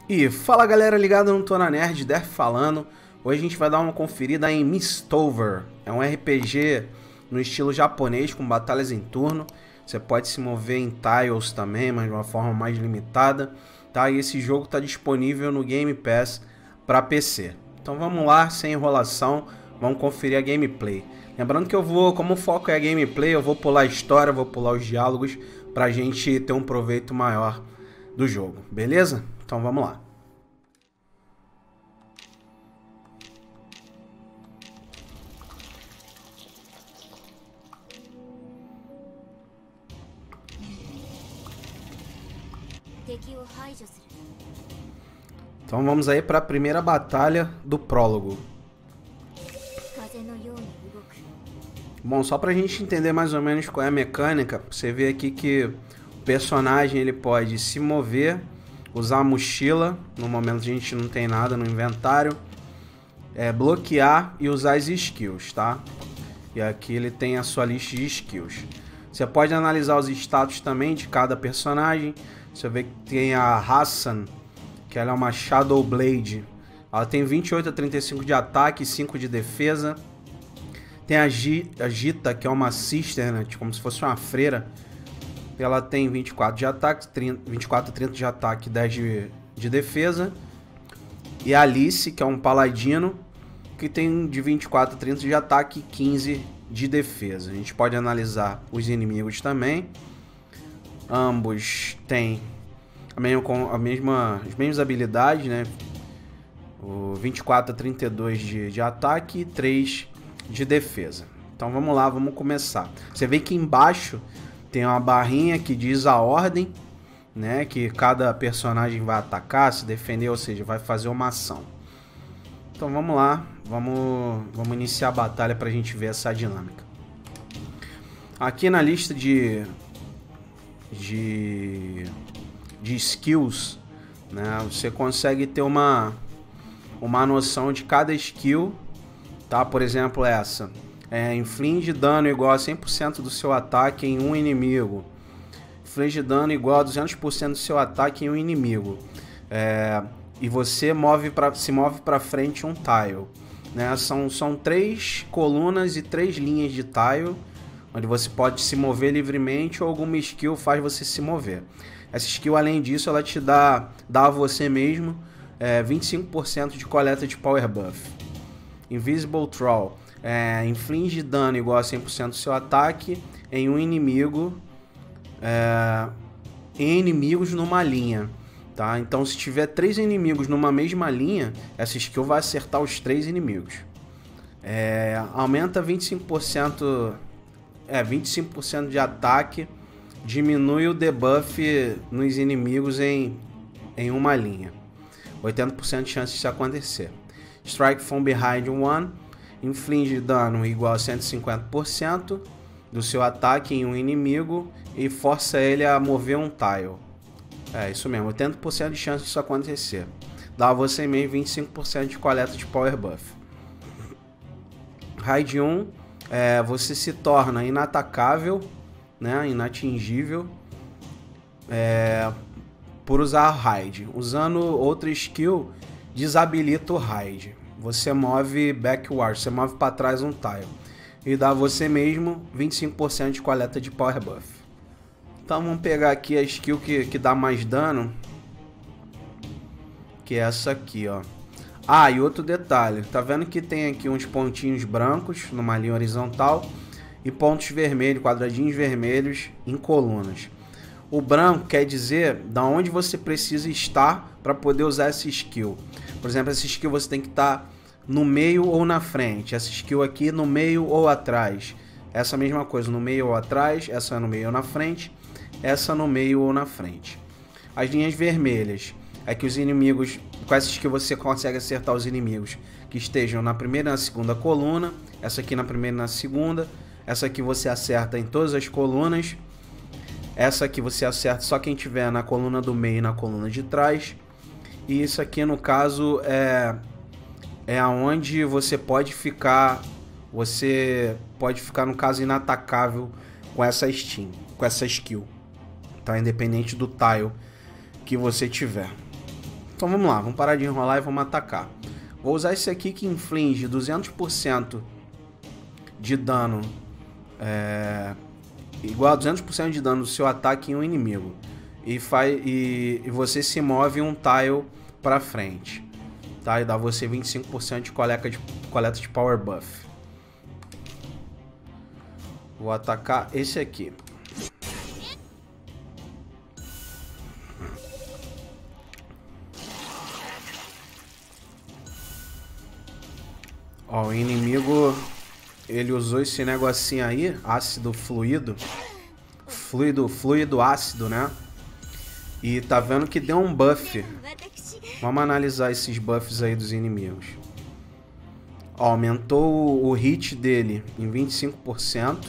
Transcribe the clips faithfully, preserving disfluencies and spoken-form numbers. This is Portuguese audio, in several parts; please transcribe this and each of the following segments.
E fala galera ligada no Tô na Nerd, Derf falando. Hoje a gente vai dar uma conferida em Mistover. É um R P G no estilo japonês com batalhas em turno. Você pode se mover em tiles também, mas de uma forma mais limitada, tá? E esse jogo está disponível no Game Pass para P C. Então vamos lá, sem enrolação, vamos conferir a gameplay. Lembrando que eu vou, como o foco é a gameplay, eu vou pular a história, vou pular os diálogos pra gente ter um proveito maior do jogo, beleza? Então vamos lá. Então vamos aí para a primeira batalha do prólogo. Bom, só pra gente entender mais ou menos qual é a mecânica, você vê aqui que o personagem ele pode se mover, usar a mochila, no momento a gente não tem nada no inventário, é, bloquear e usar as skills, tá? E aqui ele tem a sua lista de skills. Você pode analisar os status também de cada personagem. Você vê que tem a Hassan, que ela é uma Shadow Blade. Ela tem vinte e oito a trinta e cinco de ataque e cinco de defesa. Tem a, G a Gita, que é uma Sister, né? Como se fosse uma freira. Ela tem vinte e quatro de ataque, vinte e quatro a trinta de ataque e dez de, de defesa. E a Alice, que é um paladino, que tem de vinte e quatro a trinta de ataque e quinze de defesa. A gente pode analisar os inimigos também. Ambos têm a mesma, a mesma, as mesmas habilidades, né? O vinte e quatro a trinta e dois de, de ataque e três de defesa. Então vamos lá, vamos começar. Você vê que embaixo tem uma barrinha que diz a ordem, né? Que cada personagem vai atacar, se defender, ou seja, vai fazer uma ação. Então vamos lá, vamos, vamos iniciar a batalha para a gente ver essa dinâmica. Aqui na lista de de, de skills, né? Você consegue ter uma uma noção de cada skill, tá? Por exemplo, essa é, inflige dano igual a cem por cento do seu ataque em um inimigo. Inflige dano igual a duzentos por cento do seu ataque em um inimigo. É, e você move pra, se move para frente um tile, né? São, são três colunas e três linhas de tile, onde você pode se mover livremente ou alguma skill faz você se mover. Essa skill, além disso, ela te dá, dá a você mesmo é, vinte e cinco por cento de coleta de Power Buff. Invisible Troll, é, inflige dano igual a cem por cento do seu ataque em um inimigo, é, em inimigos numa linha, tá? Então se tiver três inimigos numa mesma linha, essa skill vai acertar os três inimigos. É, aumenta vinte e cinco por cento, é, vinte e cinco por cento de ataque, diminui o debuff nos inimigos em, em uma linha. oitenta por cento de chance disso acontecer. Strike from behind one, inflige dano igual a cento e cinquenta por cento do seu ataque em um inimigo e força ele a mover um tile. É isso mesmo, oitenta por cento de chance disso acontecer. Dá a você mesmo vinte e cinco por cento de coleta de Power Buff. Raid um, é, você se torna inatacável, né, inatingível, é, por usar Raid. Usando outra skill, desabilita o Raid. Você move backward, você move para trás um tile. E dá a você mesmo vinte e cinco por cento de coleta de Power Buff. Então vamos pegar aqui a skill que, que dá mais dano. Que é essa aqui, ó. Ah, e outro detalhe. Tá vendo que tem aqui uns pontinhos brancos numa linha horizontal. E pontos vermelhos, quadradinhos vermelhos em colunas. O branco quer dizer da onde você precisa estar para poder usar essa skill. Por exemplo, essa skill você tem que estar no meio ou na frente. Essa skill aqui no meio ou atrás. Essa mesma coisa, no meio ou atrás. Essa no meio ou na frente. Essa no meio ou na frente. As linhas vermelhas é que os inimigos, com essa skill você consegue acertar os inimigos que estejam na primeira e na segunda coluna. Essa aqui na primeira e na segunda. Essa aqui você acerta em todas as colunas. Essa aqui você acerta só quem tiver na coluna do meio e na coluna de trás. E isso aqui, no caso, é, é onde você pode ficar. Você pode ficar, no caso, inatacável com essa Steam, com essa skill. Tá? Independente do tile que você tiver. Então vamos lá, vamos parar de enrolar e vamos atacar. Vou usar esse aqui que inflige duzentos por cento de dano, é, igual a duzentos por cento de dano do seu ataque em um inimigo. E, faz, e, e você se move um tile para frente. Tá? E dá você vinte e cinco por cento de coleta de, coleta de power buff. Vou atacar esse aqui. Ó, o inimigo, ele usou esse negocinho aí, ácido fluido. Fluido, fluido ácido, né? E tá vendo que deu um buff. Vamos analisar esses buffs aí dos inimigos. Ó, aumentou o hit dele em vinte e cinco por cento.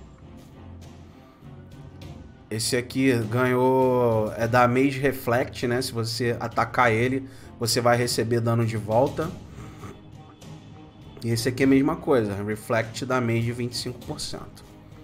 Esse aqui ganhou... É da Mage Reflect, né? Se você atacar ele, você vai receber dano de volta. E esse aqui é a mesma coisa. Reflect da Mage vinte e cinco por cento.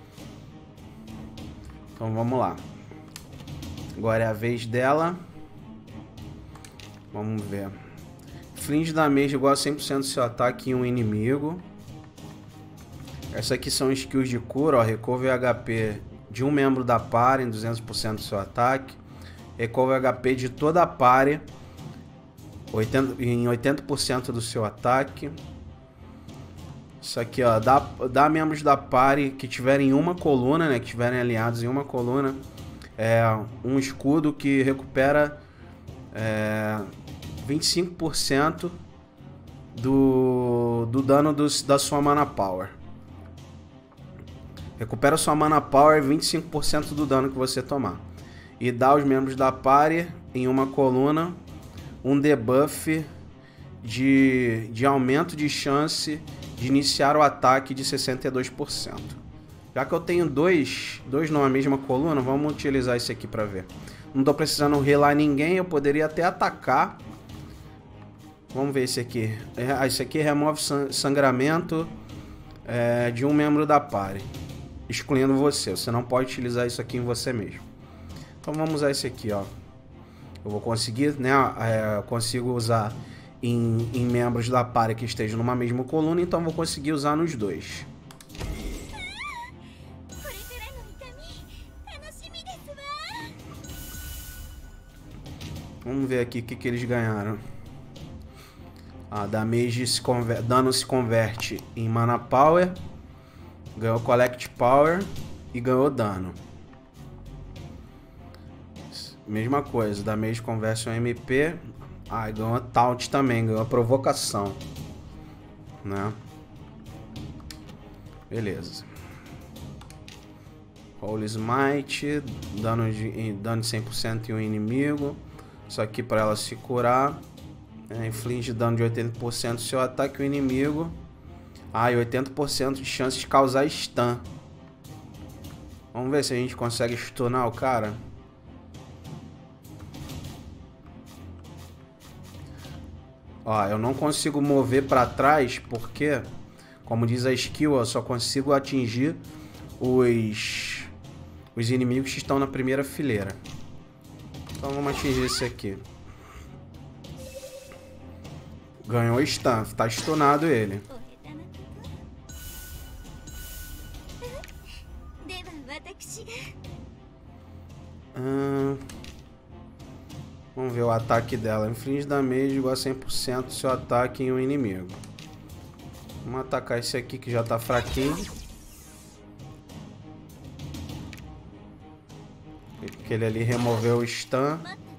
Então vamos lá. Agora é a vez dela. Vamos ver. Inflige damage igual a cem por cento do seu ataque em um inimigo. Essas aqui são skills de cura. Ó, recover H P de um membro da party em duzentos por cento do seu ataque. Recover H P de toda a party em oitenta por cento do seu ataque. Isso aqui, ó, dá, dá membros da party que tiverem uma coluna, né, que tiverem aliados em uma coluna, é, um escudo que recupera é, vinte e cinco por cento do, do dano dos, da sua mana power. Recupera sua mana power vinte e cinco por cento do dano que você tomar. E dá aos membros da party em uma coluna um debuff de, de aumento de chance de iniciar o ataque de sessenta e dois por cento. Já que eu tenho dois, dois numa mesma coluna, vamos utilizar esse aqui para ver. Não estou precisando relar ninguém, eu poderia até atacar. Vamos ver esse aqui. Esse aqui remove sangramento é, de um membro da party, excluindo você. Você não pode utilizar isso aqui em você mesmo. Então vamos usar esse aqui, ó. Eu vou conseguir, né? É, eu consigo usar Em, em membros da party que estejam numa mesma coluna, então vou conseguir usar nos dois. Vamos ver aqui o que, que eles ganharam. Ah, damage se conver... dano se converte em mana power, ganhou collect power e ganhou dano. Mesma coisa, damage converte em M P. Ah, ganhou taunt também, ganhou provocação, né? Beleza. Holy Smite, dano de, dano de cem por cento em um inimigo. Isso aqui para ela se curar. É, inflige dano de oitenta por cento do seu ataque ao inimigo. Ah, e oitenta por cento de chance de causar stun. Vamos ver se a gente consegue stunar o cara. Ó, eu não consigo mover para trás porque, como diz a skill, eu só consigo atingir os, os inimigos que estão na primeira fileira. Então vamos atingir esse aqui. Ganhou stun, tá stunado ele. Hum... Vamos ver o ataque dela. Inflige damage igual a cem por cento do seu ataque em um inimigo. Vamos atacar esse aqui que já tá fraquinho. Porque ele ali removeu o stun.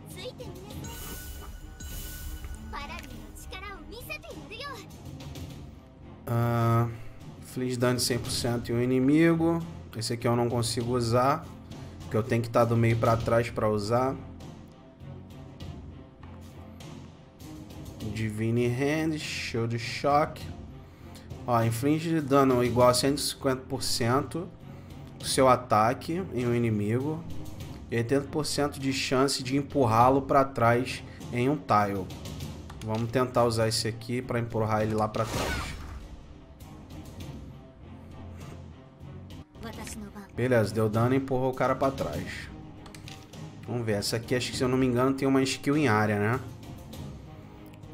Uh, inflige dano de cem por cento em um inimigo. Esse aqui eu não consigo usar, porque eu tenho que estar do meio para trás para usar. Divine Hand, Shield Shock. Ó, inflige dano igual a cento e cinquenta por cento do seu ataque em um inimigo. E oitenta por cento de chance de empurrá-lo para trás em um tile. Vamos tentar usar esse aqui para empurrar ele lá para trás. Beleza, deu dano e empurrou o cara para trás. Vamos ver, essa aqui acho que, se eu não me engano, tem uma skill em área, né?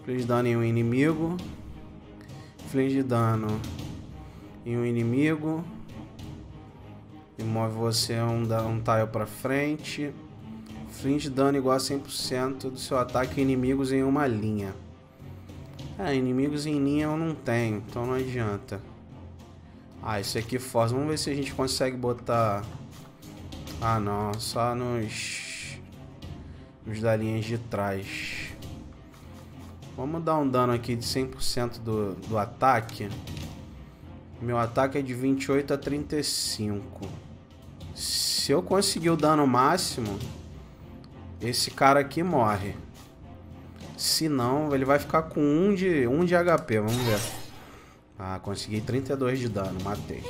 Inflige dano em um inimigo. Inflige dano em um inimigo. E move você um, um tile pra frente. Inflige dano igual a cem por cento do seu ataque a inimigos em uma linha. É, inimigos em linha eu não tenho, então não adianta. Ah, isso aqui força. Vamos ver se a gente consegue botar... Ah, não. Só nos... Nos da linha de trás. Vamos dar um dano aqui de cem por cento do, do ataque. Meu ataque é de vinte e oito a trinta e cinco. Se eu conseguir o dano máximo, esse cara aqui morre. Se não, ele vai ficar com um de, um de H P. Vamos ver. Ah, consegui trinta e dois de dano. Matei.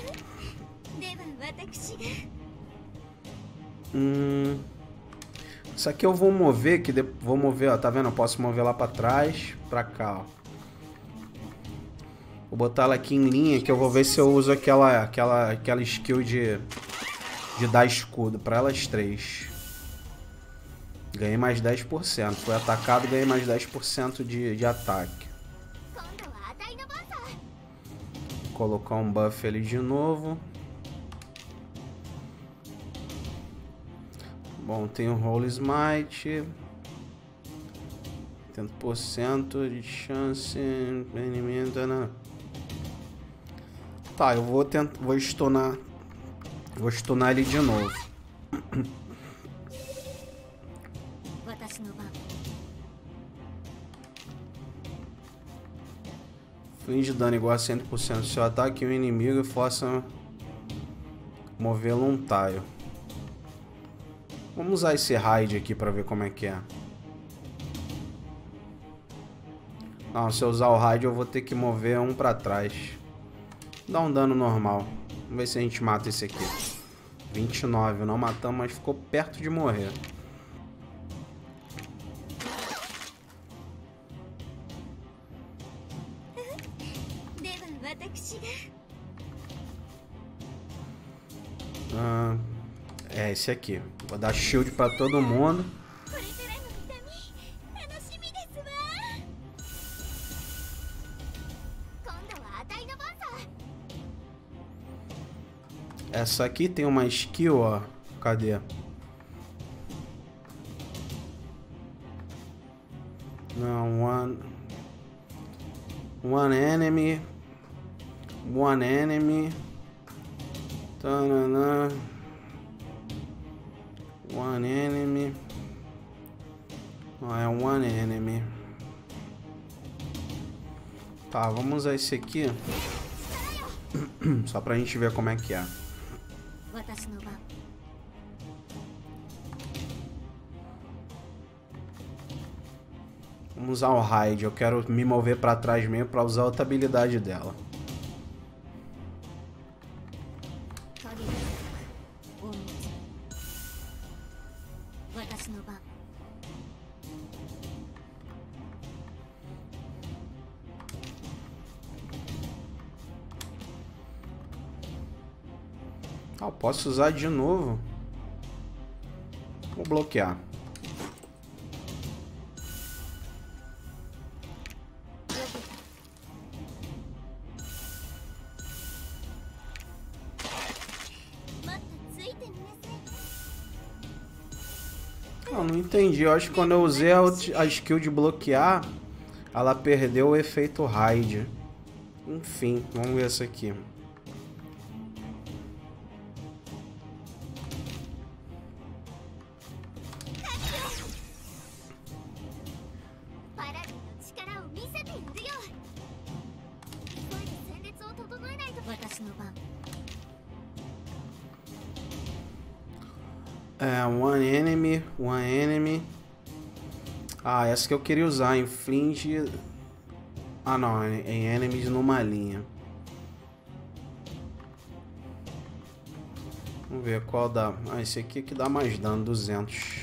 Hum... Isso aqui eu vou mover, que de... vou mover, ó, tá vendo? Eu posso mover lá pra trás, pra cá, ó. Vou botar ela aqui em linha, que eu vou ver se eu uso aquela, aquela, aquela skill de, de dar escudo pra elas três. Ganhei mais dez por cento. Foi atacado, ganhei mais dez por cento de, de ataque. Vou colocar um buff ali de novo. Bom, tem o Holy Smite. oitenta por cento de chance. Né? Tá, eu vou tentar. Vou stunar. Vou stunar ele de novo. Finge dano igual a cem por cento do seu ataque e o inimigo e força movê-lo um tile. Vamos usar esse raid aqui para ver como é que é. Não, se eu usar o raid eu vou ter que mover um para trás. Dá um dano normal. Vamos ver se a gente mata esse aqui. vinte e nove, não matamos, mas ficou perto de morrer. Ah, é esse aqui. Vou dar shield pra todo mundo. Essa aqui tem uma skill, ó. Cadê? Não, one... One enemy. One enemy. Tanana. One enemy. Não, é one enemy. Tá, vamos usar esse aqui. Só pra gente ver como é que é. Vamos usar o raid. Eu quero me mover pra trás mesmo pra usar outra habilidade dela. Ah, eu posso usar de novo. Vou bloquear. Eu não entendi. Eu acho que quando eu usei a, a skill de bloquear, ela perdeu o efeito raid. Enfim, vamos ver essa aqui. É, one enemy, one enemy. Ah, essa que eu queria usar, inflige... Ah não, em enemies numa linha. Vamos ver qual dá. Ah, esse aqui que dá mais dano, duzentos.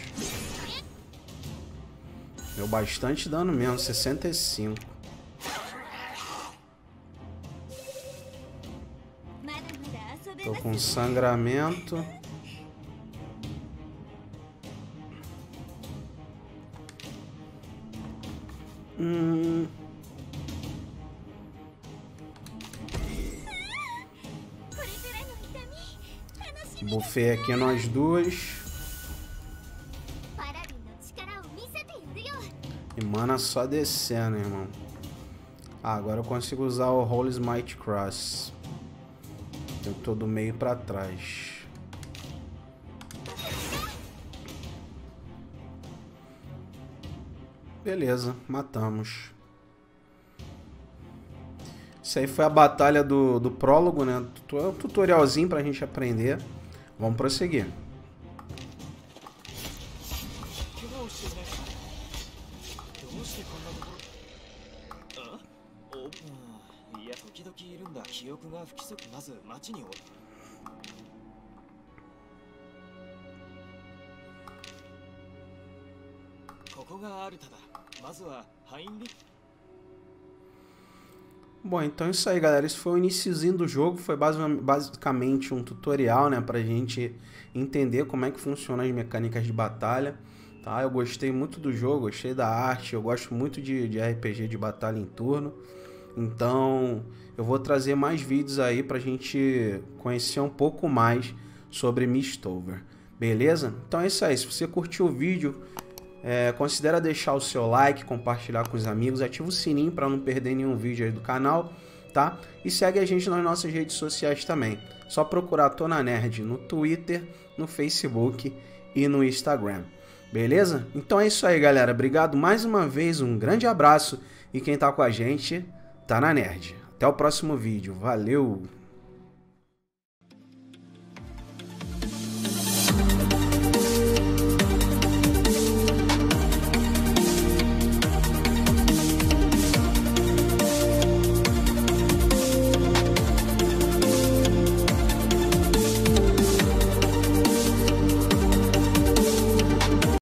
Deu bastante dano mesmo, sessenta e cinco. Tô com sangramento. Hum, Bufei aqui nós duas. E mana só descendo, irmão. Ah, agora eu consigo usar o Holy Smite Cross. Eu tô do meio pra trás. Beleza, matamos. Isso aí foi a batalha do, do prólogo, né? Um tutorialzinho pra gente aprender. Vamos prosseguir. Bom, então é isso aí, galera. Esse foi o iniciozinho do jogo. Foi basicamente um tutorial, né, pra gente entender como é que funcionam as mecânicas de batalha, tá? Eu gostei muito do jogo, gostei da arte, eu gosto muito de, de R P G de batalha em turno. Então, eu vou trazer mais vídeos aí pra gente conhecer um pouco mais sobre Mistover, beleza? Então é isso aí. Se você curtiu o vídeo, É, considera deixar o seu like, compartilhar com os amigos, ativa o sininho para não perder nenhum vídeo aí do canal, tá? E segue a gente nas nossas redes sociais também. Só procurar Tona Nerd no Twitter, no Facebook e no Instagram. Beleza? Então é isso aí, galera. Obrigado mais uma vez, um grande abraço. E quem tá com a gente, tá na Nerd. Até o próximo vídeo. Valeu!